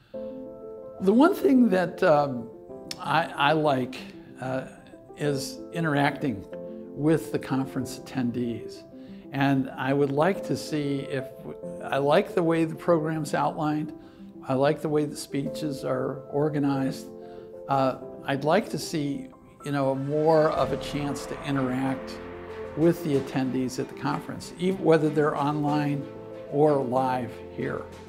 The one thing that I like is interacting with the conference attendees. And I would like to see if, I like the way the program's outlined. I like the way the speeches are organized. I'd like to see, more of a chance to interact with the attendees at the conference, even whether they're online or live here.